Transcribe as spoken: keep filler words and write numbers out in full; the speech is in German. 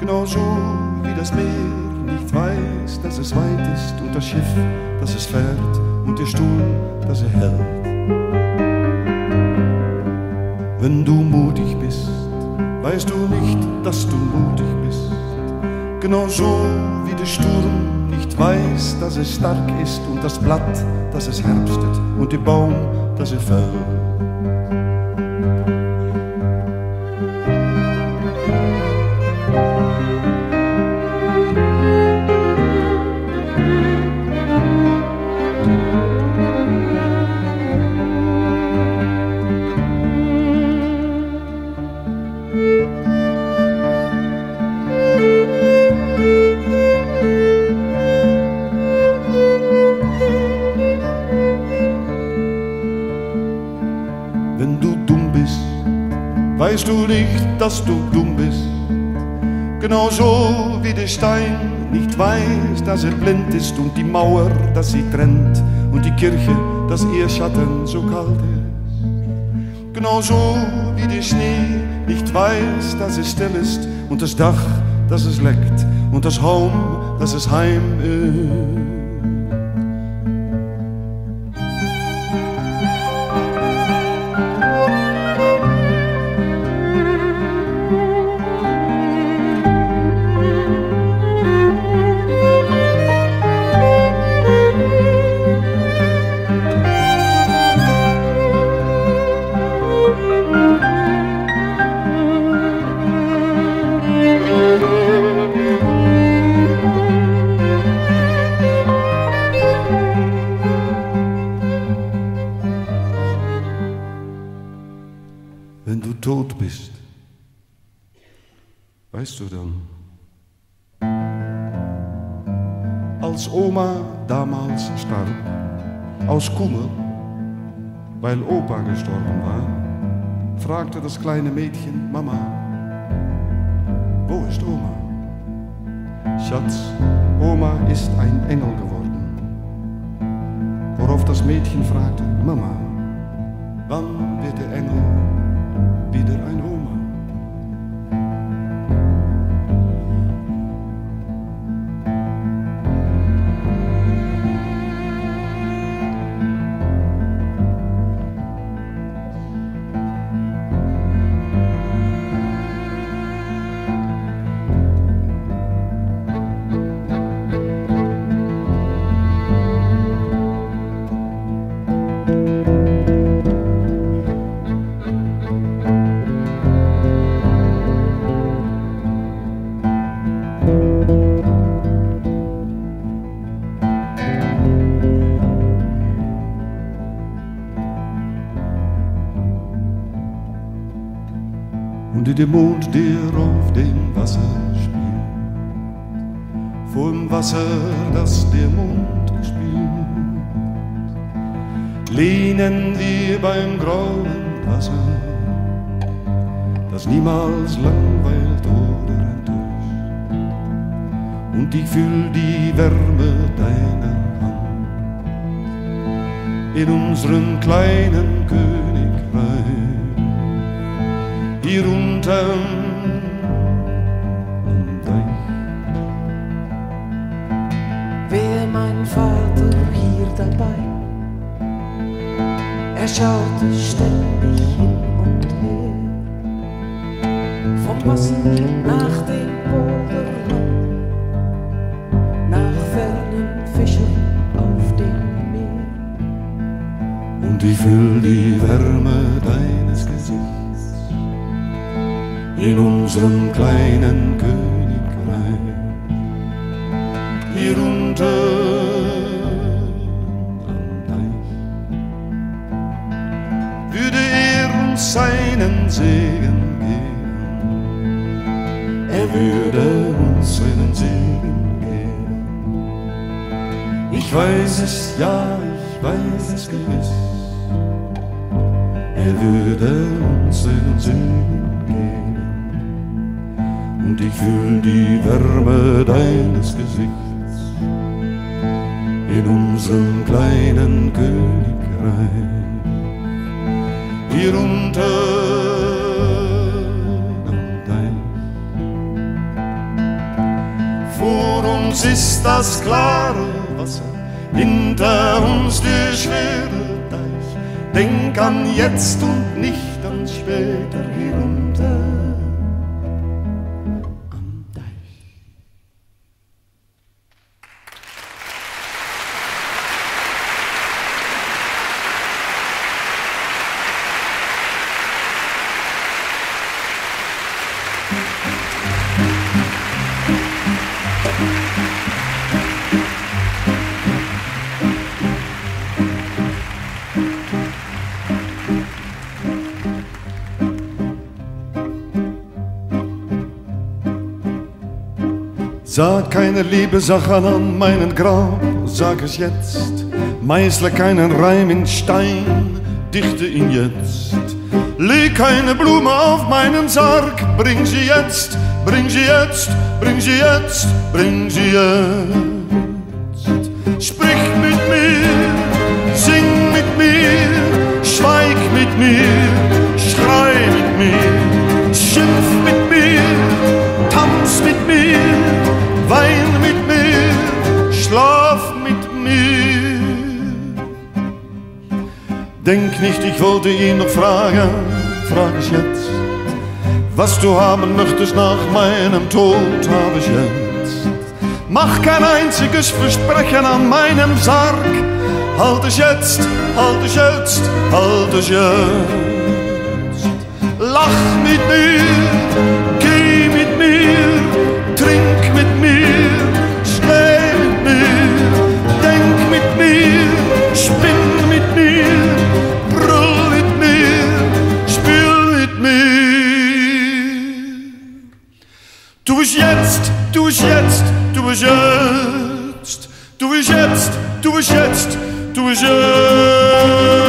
genauso wie das Meer nicht weiß, dass es weit ist und das Schiff, dass es fährt und der Stuhl, dass er hält. Wenn du mutig bist, weißt du nicht, dass du mutig bist, genauso wie der Sturm nicht weiß, dass es stark ist und das Blatt, dass es herbstet und der Baum, dass er fällt. Wenn du dumm bist, weißt du nicht, dass du dumm bist, genauso wie der Stein nicht weiß, dass er blind ist und die Mauer, dass sie trennt und die Kirche, dass ihr Schatten so kalt ist, genauso wie der Schnee nicht weiß, dass es still ist und das Dach, dass es leckt und das Haum, dass es Heim ist. Wenn du tot bist, weißt du dann, als Oma damals starb, aus Kummer, weil Opa gestorben war, fragte das kleine Mädchen Mama, wo ist Oma? Schatz, Oma ist ein Engel geworden. Worauf das Mädchen fragte, Mama, wann wird der Engel wieder ein Oma? Und der Mond, der auf dem Wasser spielt, vorm Wasser, das der Mond gespielt, lehnen wir beim grauen Wasser, das niemals langweilt oder enttäuscht. Und ich fühl die Wärme deiner Hand in unserem kleinen Königreich. Hier unterm Deich. Wär mein Vater hier dabei, er schaute ständig hin und her, vom Wasser nach dem Boulderland, nach fernen Fischen auf dem Meer. Und ich fühl die Wärme deines Gesichts in unserem kleinen Königreich, hier unten am Deich. Würde er uns seinen Segen geben, er würde uns seinen Segen geben. Ich weiß es, ja, ich weiß es gewiss, er würde uns seinen Segen geben. Und ich fühl die Wärme deines Gesichts in unserem kleinen Königreich, hier unten am Deich. Uns ist das klare Wasser, hinter uns der schwere Deich. Denk an jetzt und nicht an später hinunter am Deich. Sag keine Liebesachen an meinen Grab, sag es jetzt. Meißle keinen Reim in Stein, dichte ihn jetzt. Leg keine Blume auf meinen Sarg, bring sie jetzt, bring sie jetzt, bring sie jetzt, bring sie jetzt. Sprich mit mir, sing mit mir, schweig mit mir, schrei mit mir, schimpf mit mir, tanz mit mir, wein mit mir, schlaf mit mir. Denk nicht, ich wollte ihn noch fragen, frag ich jetzt. Was du haben möchtest nach meinem Tod, hab ich jetzt. Mach kein einziges Versprechen an meinem Sarg. Halt es jetzt, halt es jetzt, halt es jetzt. Lach mit mir, geh mit mir, trink mit mir, schnell mit mir, denk mit mir, spinn mit mir, brüll mit mir, spiel mit mir. Tu es jetzt, tu es jetzt, tu es jetzt, tu es jetzt, tu es jetzt, tu es jetzt.